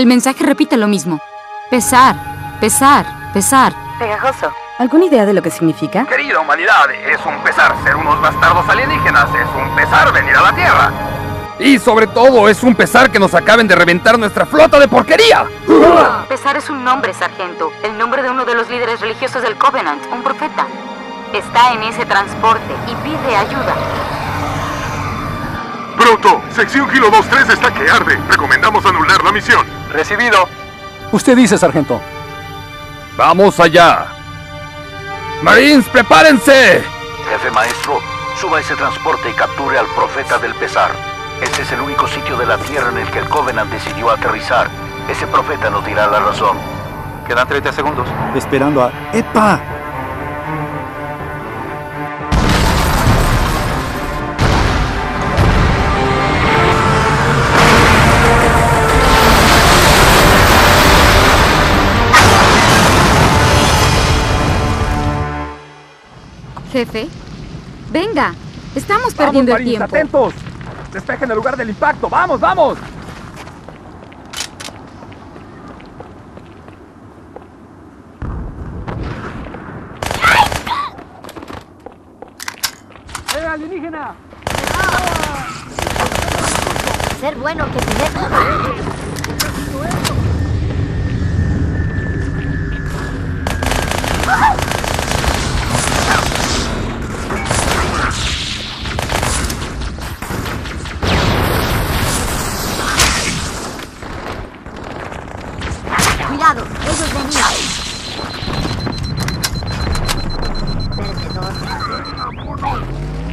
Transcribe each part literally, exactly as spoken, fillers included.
El mensaje repite lo mismo. Pesar, pesar, pesar. Pegajoso. ¿Alguna idea de lo que significa? Querida humanidad, es un pesar ser unos bastardos alienígenas, es un pesar venir a la Tierra. Y sobre todo, es un pesar que nos acaben de reventar nuestra flota de porquería. Pesar es un nombre, sargento. El nombre de uno de los líderes religiosos del Covenant, un profeta. Está en ese transporte y pide ayuda. Pronto, sección Kilo dos tres está que arde. Recomendamos anular la misión. Recibido. Usted dice, sargento. Vamos allá. Marines, prepárense. Jefe maestro, suba ese transporte y capture al profeta del pesar. Este es el único sitio de la Tierra en el que el Covenant decidió aterrizar. Ese profeta nos dirá la razón. Quedan treinta segundos. Esperando a... ¡Epa! Jefe, venga. Estamos perdiendo el tiempo. ¡Atentos! ¡Despejen el lugar del impacto! ¡Vamos, vamos! ¡Eh, alienígena! Ser bueno que tener... Cuidado, ellos venían. Perdedor.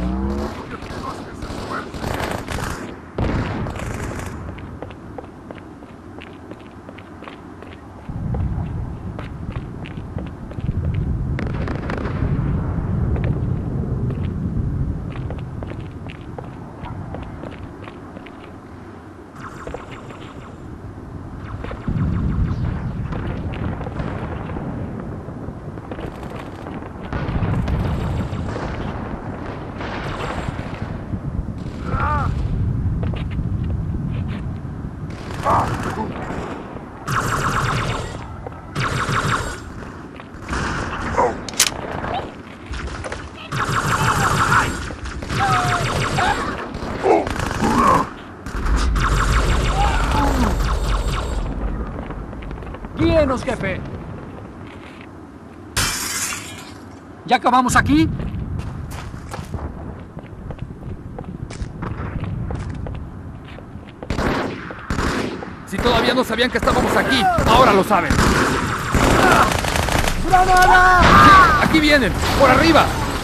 Guíenos, jefe. ¿Ya acabamos aquí? Si todavía no sabían que estábamos aquí, ahora lo saben. ¡Granada! Sí, aquí vienen, por arriba.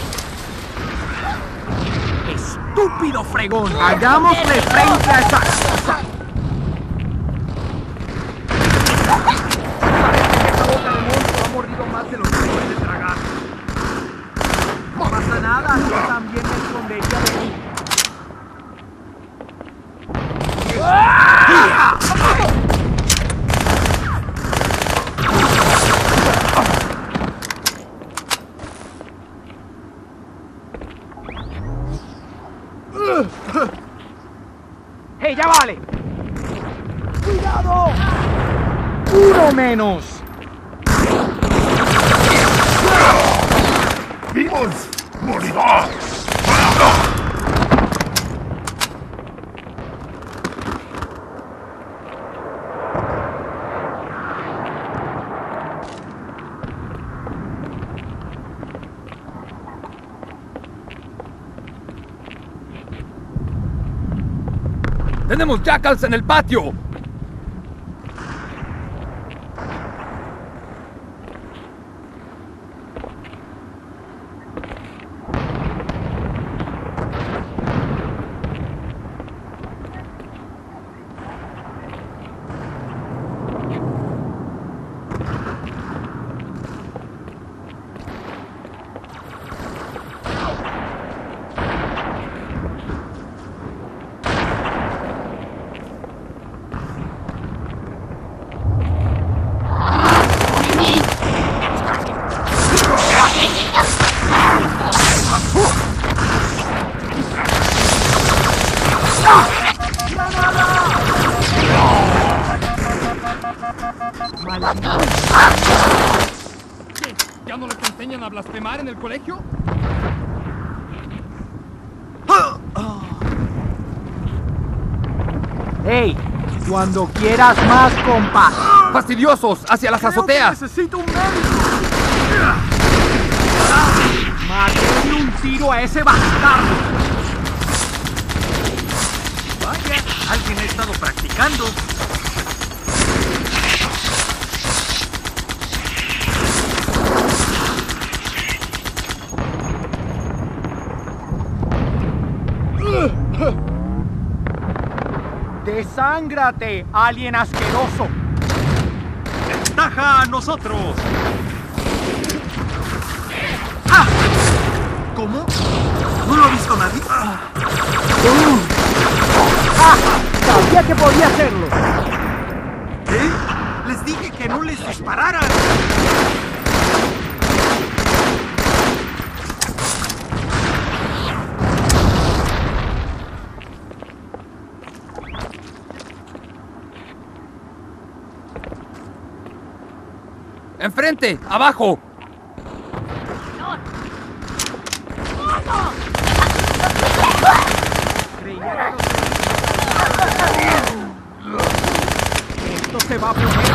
¡Estúpido fregón! ¡Hagámosle frente a esa cosa! No pasa nada, yo también me escondería de ti. ¡Hey, ya vale! ¡Cuidado! ¡Uno menos! ¡Vivos! ¡Morirá! ¡Tenemos jackals en el patio! blasfemar en el colegio? ¡Hey! Cuando quieras más, compa. ¡Fastidiosos! ¡Hacia las Creo azoteas! que necesito un médico. Matéle un tiro a ese bastardo. Vaya, alguien ha estado practicando. ¡Desángrate, alien asqueroso! ¡Ventaja a nosotros! ¡Ah! ¿Cómo? ¿No lo ha visto nadie? ¡Ah! ¡Sabía que podía hacerlo! ¿Eh? Les dije que no les dispararan. ¡Enfrente! ¡Abajo! Creía que esto se va a poner.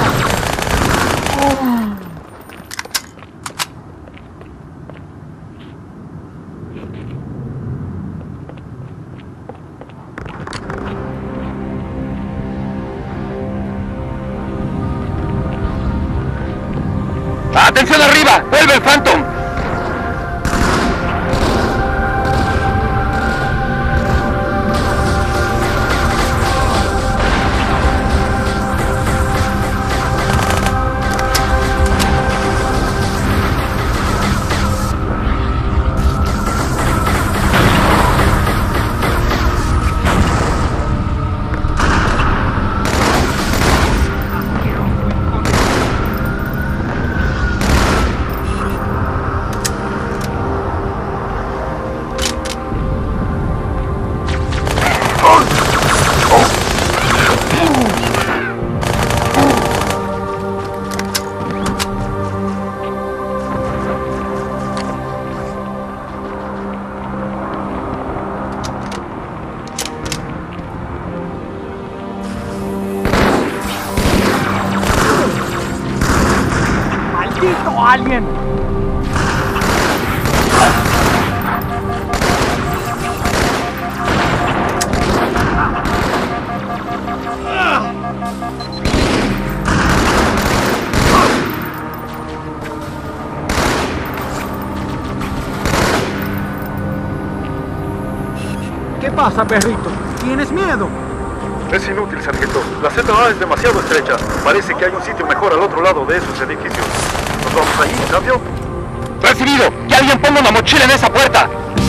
¡Atención arriba! ¡Vuelve el Phantom! ¡Maldito alien! ¿Qué pasa, perrito? ¿Tienes miedo? Es inútil, sargento. La Z A es demasiado estrecha. Parece que hay un sitio mejor al otro lado de esos edificios. ¿Nos vamos ahí, cambio? ¡Recibido! ¡Que alguien ponga una mochila en esa puerta!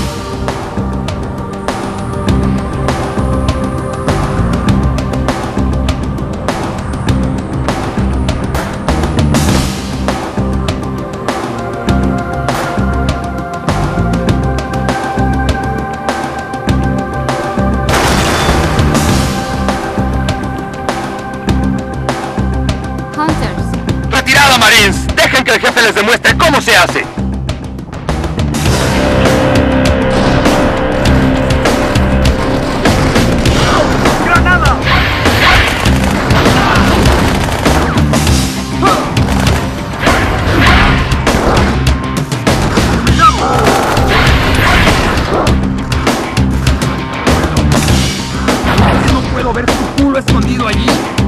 Hunters. ¡Retirada, Marines! ¡Dejen que el jefe les demuestre cómo se hace! ¡Granada! ¿No puedo ver tu culo escondido allí?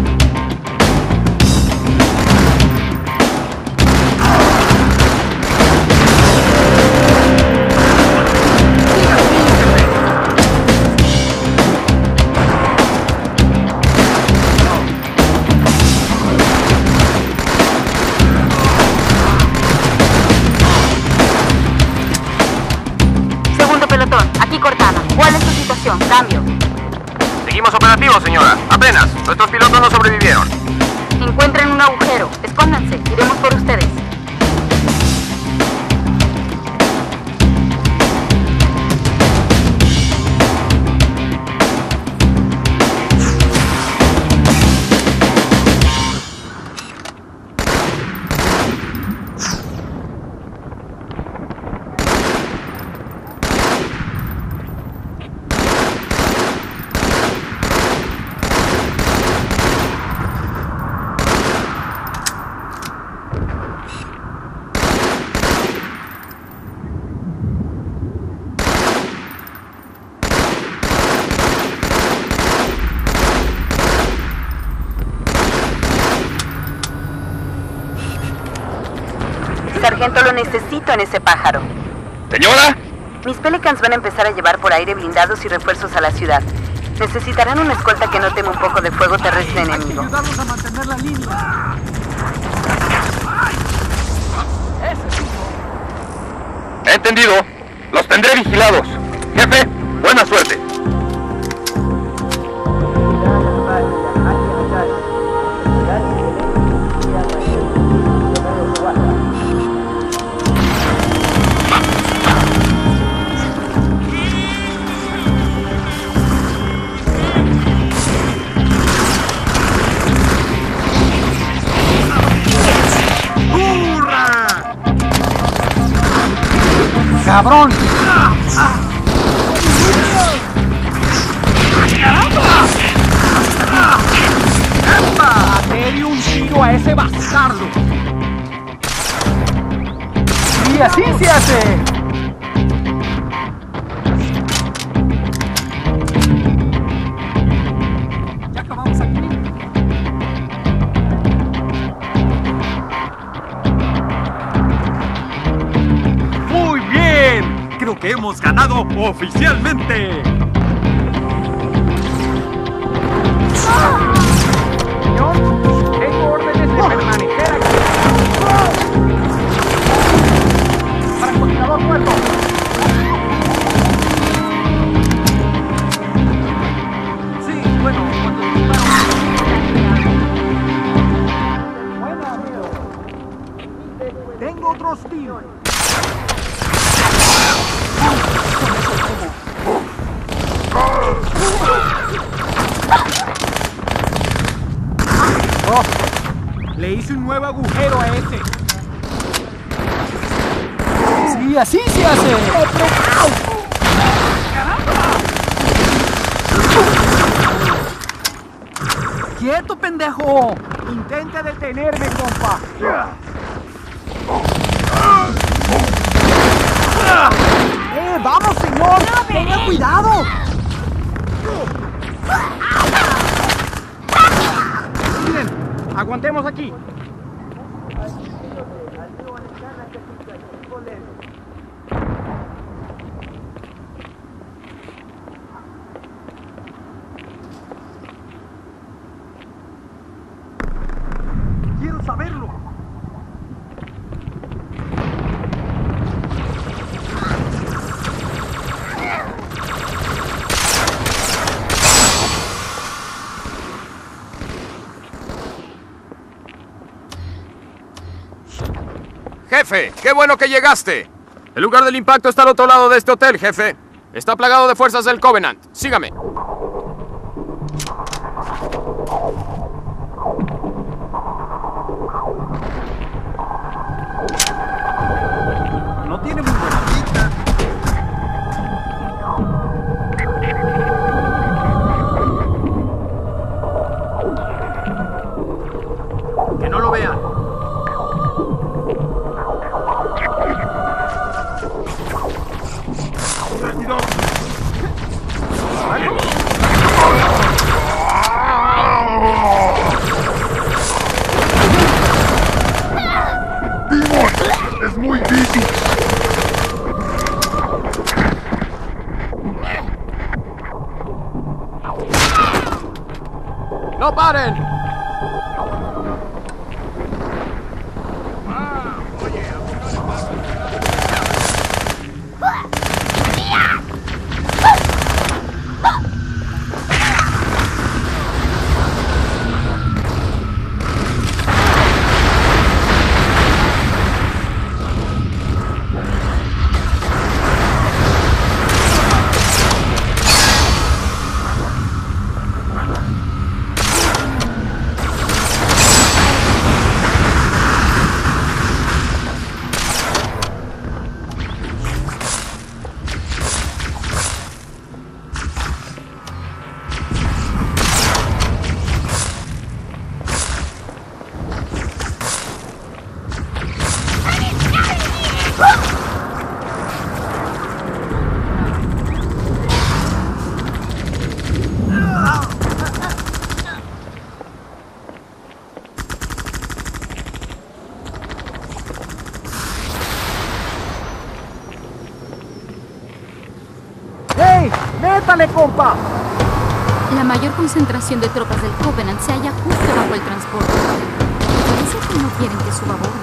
Segundo pelotón, aquí Cortana. ¿Cuál es tu situación? Cambio. Seguimos operativos, señora. Apenas. Nuestros pilotos no sobrevivieron. Encuentren un agujero. Escóndanse. Iremos por ustedes. sargento, lo necesito en ese pájaro. ¿Señora? Mis Pelicans van a empezar a llevar por aire blindados y refuerzos a la ciudad. Necesitarán una escolta que no teme un poco de fuego terrestre enemigo. Hay que ayudarlos a mantener la línea. Entendido. Los tendré vigilados. Jefe, buena suerte. ¡Cabrón! ¡Dale un tiro a ese bastardo! ¡Y así se hace! Ya acabamos aquí. ¡Muy bien! Creo que hemos ganado oficialmente. Señor, tengo órdenes de permanecer aquí. Francotirador muerto. Sí, bueno, cuando disparan. Buena, amigo. Tengo otros tiros. Oh, le hice un nuevo agujero a ese. Sí, así se hace. ¡Quieto, pendejo! Intenta detenerme, compa. ¡Eh, vamos, señor! ¡Tenga cuidado! Miren, aguantemos aquí. Quiero saberlo. Jefe, qué bueno que llegaste. El lugar del impacto está al otro lado de este hotel, jefe. Está plagado de fuerzas del Covenant. Sígame. No tiene muy buena pinta. Que no lo vean. ¡Es muy difícil! ¡No paren! ¡Métale! ¡Métale, compa! La mayor concentración de tropas del Covenant se halla justo bajo el transporte. Parece que no quieren que suba a bordo.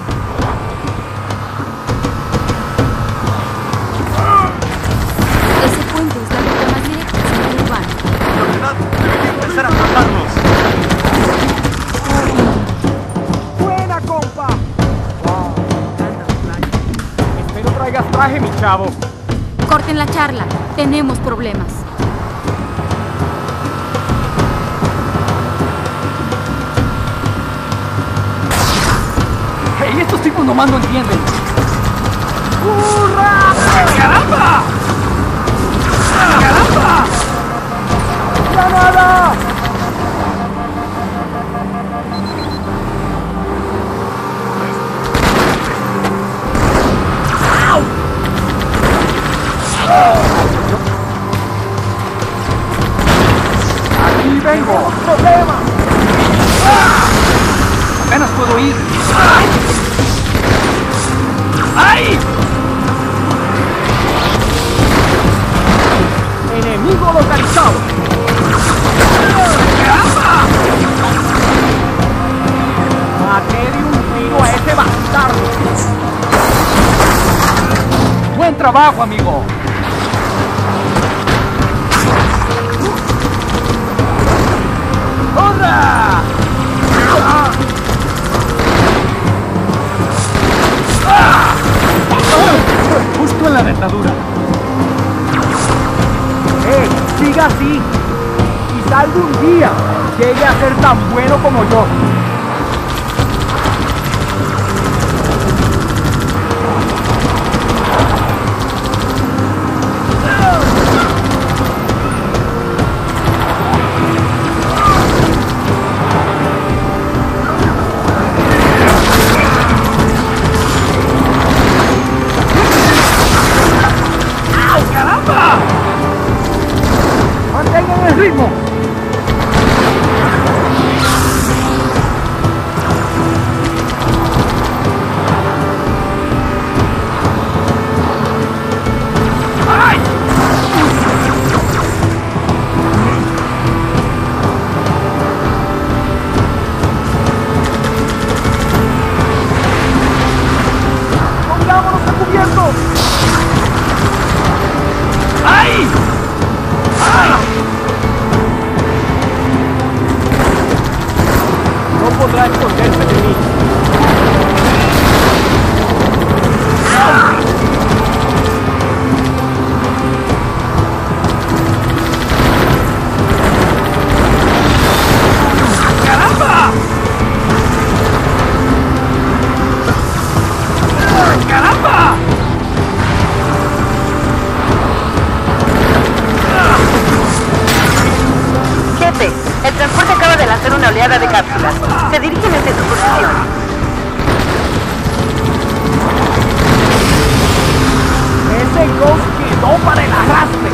Ese puente es la ruta más directa hacia el urbano. La verdad, debería empezar a matarlos. ¡Buena, compa! ¡Wow! Espero traigas traje, mi chavo. Corten la charla. Tenemos problemas. ¡Hey! Estos tipos nomás no entienden. ¡Hurra! ¡Caramba! ¡Caramba! ¡Granada! ¡Aquí vengo! ¡Problema! Apenas puedo ir. ¡Ay! Enemigo localizado. ¡Caramba! Maté de un tiro a ese bastardo. Buen trabajo, amigo. ¡Hola! ¡Ah! ¡Ah! Justo en la dentadura. ¡Eh! ¡Siga así! Quizá algún día llegue a ser tan bueno como yo. ¡Mantengan el ritmo! ¡Ay! ¡Pongámonos a cubierto! ¡Ay! ¡Ah! No podrá esconderse de mí. ¡Ah! ¡Caramba! ¡Caramba! Jefe, el transporte acaba de lanzar una oleada de cápsulas. Se dirigen desde su posición. Ese Ghost quedó para el arrastre.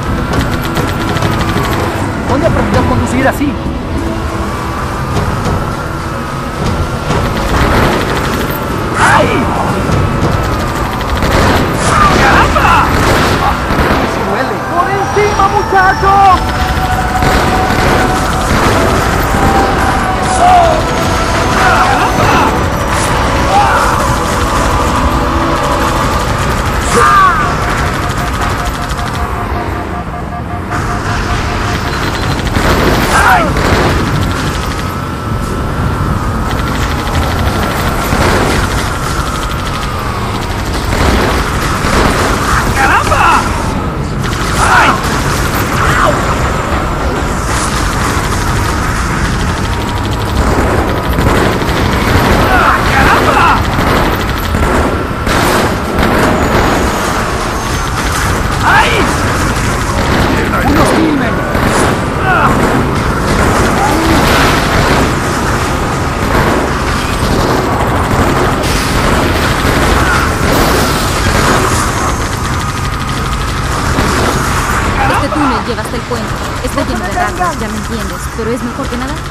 Voy a aprender a conducir así. ¡Ay! ¡Caramba! ¡Se duele! ¡Por encima, muchachos! Lleva hasta el puente. Está lleno de ratas, ya me entiendes, pero es mejor que nada.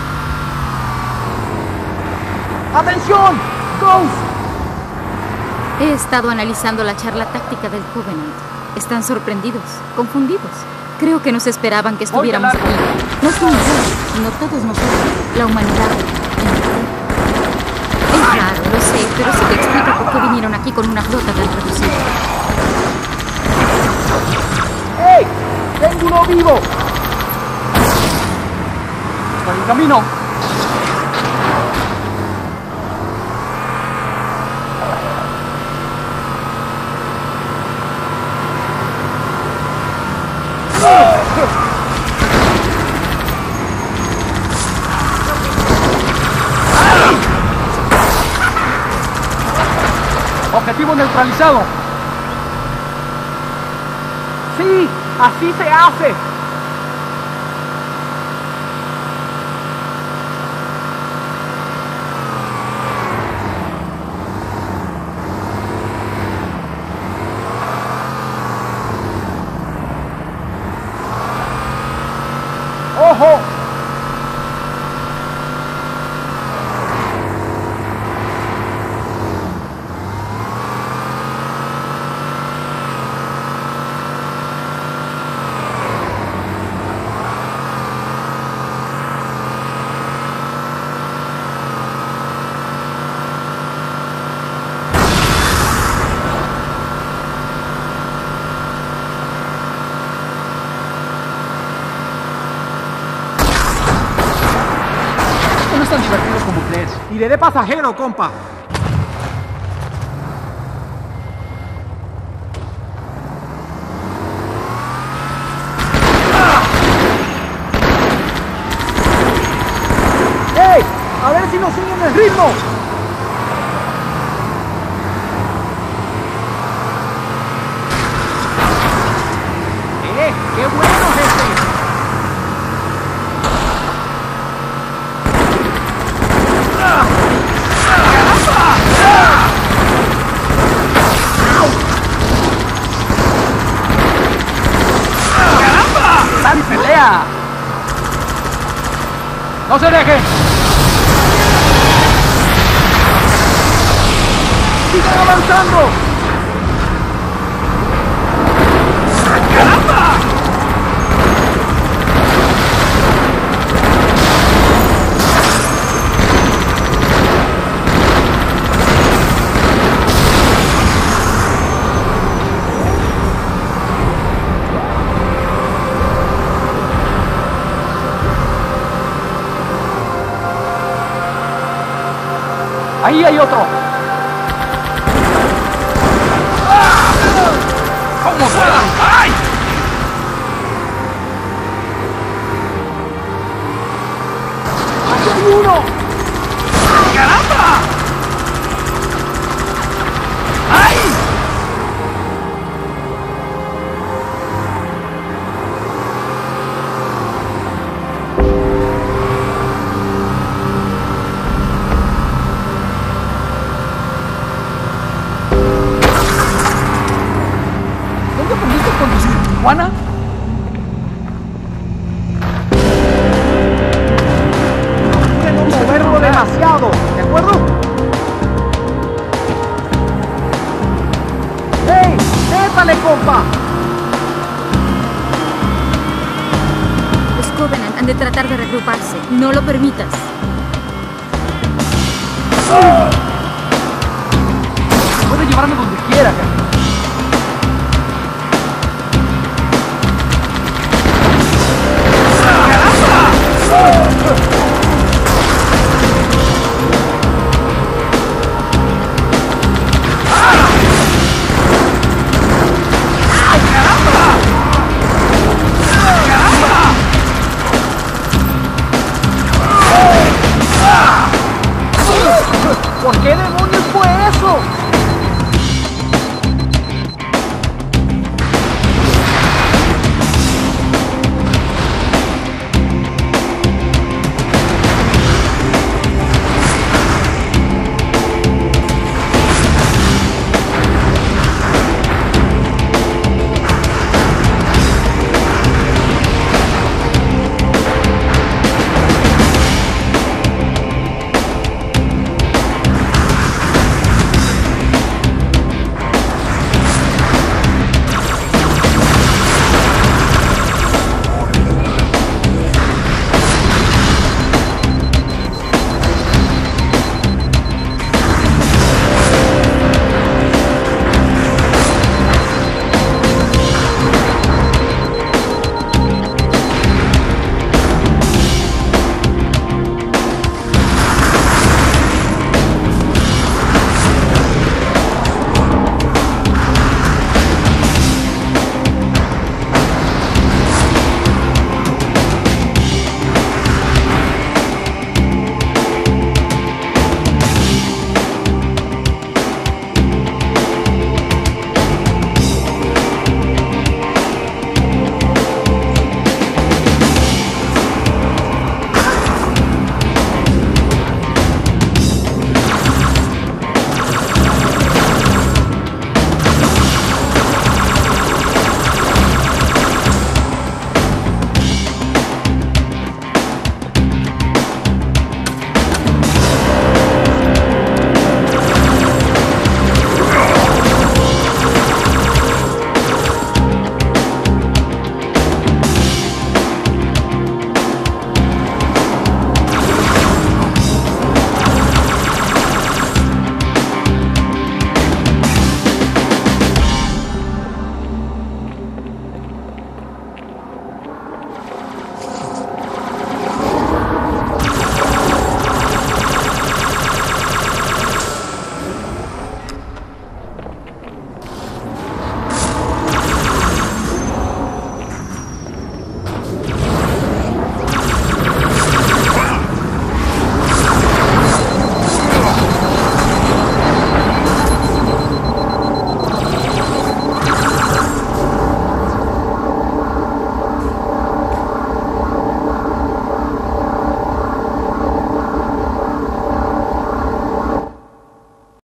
¡Atención! ¡Ghost! He estado analizando la charla táctica del Covenant. Están sorprendidos, confundidos. Creo que nos esperaban que estuviéramos aquí. No solo ellos, sino todos nosotros, la humanidad. Es raro, lo sé, pero sí te explica por qué vinieron aquí con una flota tan reducida. ¡Hey! ¡Tengo uno vivo! ¡Está en camino! Objetivo neutralizado. Sí, así se hace. ¡Ojo! No es tan divertido como crees. Iré de pasajero, compa. ¡Hey! A ver si nos siguen el ritmo. ¡Eh! ¡Qué bueno es este! ¡Gran pelea! ¡No se deje! ¡Sigan avanzando! ¡Caramba! ¡Ahí hay otro! ¿Cómo vuelan? ¡Ay! ¡Ahí hay uno! ¡Caramba! ¡Ay! ¿Juana? No puedo moverlo demasiado, ¿de acuerdo? ¡Hey! ¡Dépale, compa! Los Covenant han de tratar de reagruparse. No lo permitas. Puede llevarme donde quiera,